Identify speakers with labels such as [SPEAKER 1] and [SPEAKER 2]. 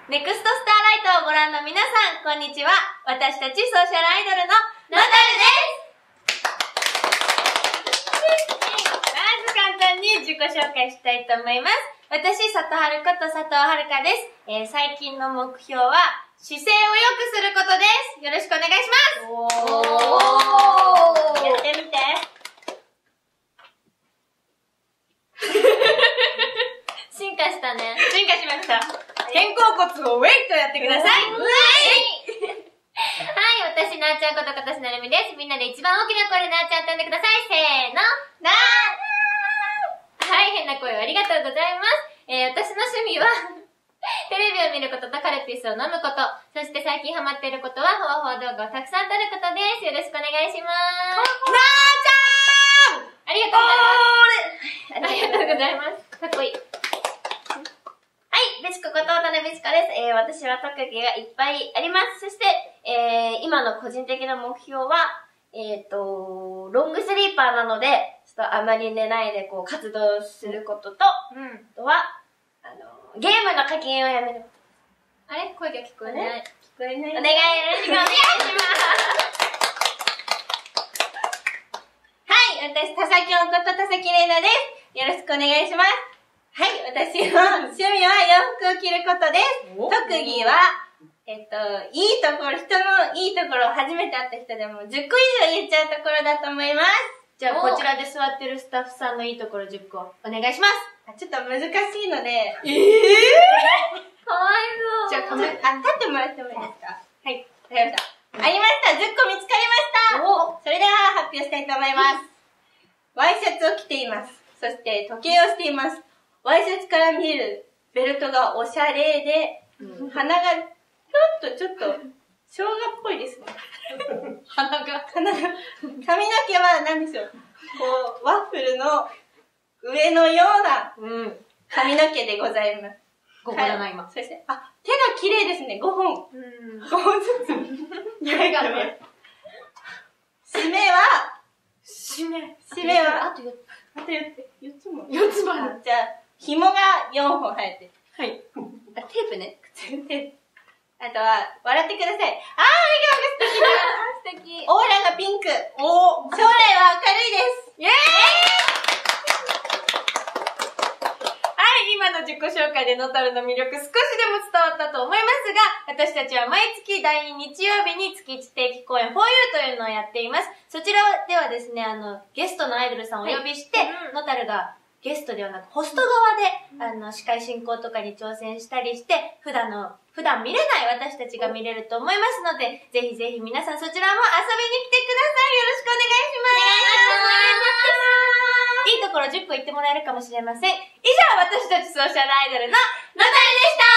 [SPEAKER 1] ネクストスターライトをご覧の皆さん、こんにちは。私たちソーシャルアイドルのナタルです。まず簡単に自己紹介したいと思います。私、佐藤春こと佐藤遥です。最近の目標は、姿勢を良くすることです。よろしくお願いします。やってみて。進化したね。進化しました。肩甲骨をウェイとやってください。ウェイはい、私、なーちゃんことことしなるみです。みんなで一番大きな声でなーちゃんって呼んでください。せーの。なーはい、変な声をありがとうございます。私の趣味は、テレビを見ることとカルピスを飲むこと、そして最近ハマっていることは、ほわほわ動画をたくさん撮ることです。よろしくお願いします。なーちゃんありがとうございます。ありがとうございます。かっこいい。はい、ベチコこと渡辺ベチコです。私は特技がいっぱいあります。そして、今の個人的な目標は、ロングスリーパーなので、ちょっとあまり寝ないでこう活動することと、あとは、ゲームの課金をやめること。あれ声が聞こえない。聞こえない。お願い、よろしくお願いします。はい、私、田崎音こと田崎玲奈です。よろしくお願いします。はい、私の趣味は洋服を着ることです。特技は、いいところ、人のいいところを初めて会った人でも10個以上言っちゃうところだと思います。じゃあ、こちらで座ってるスタッフさんのいいところ10個お願いします。ちょっと難しいので。かわいそう。じゃあ、立ってもらってもいいですか？はい、わかりました。ありました。10個見つかりました。それでは発表したいと思います。ワイシャツを着ています。そして時計をしています。ワイシャツから見えるベルトがおしゃれで、鼻がちょっと生姜っぽいですね。髪の毛は何でしょう。こう、ワッフルの上のような髪の毛でございます。5本だな、今。そして、手が綺麗ですね、5本。5本ずつ。指がね。締めは、あと4つも。4つもある。じゃあ、紐が4本生えてる。はい。テープね。あとは、笑ってください。笑顔が素敵だ。素敵。オーラがピンク。将来は明るいです。イェーイはい、今の自己紹介でノタルの魅力少しでも伝わったと思いますが、私たちは毎月第2日曜日に月1定期公演 4U というのをやっています。そちらではですね、ゲストのアイドルさんをお呼びして、ノタルがゲストではなくホスト側で、司会進行とかに挑戦したりして、普段見れない私たちが見れると思いますので、ぜひぜひ皆さんそちらも遊びに来てください。よろしくお願いします。いいところ10個言ってもらえるかもしれません。以上、私たちソーシャルアイドルのナタルでした。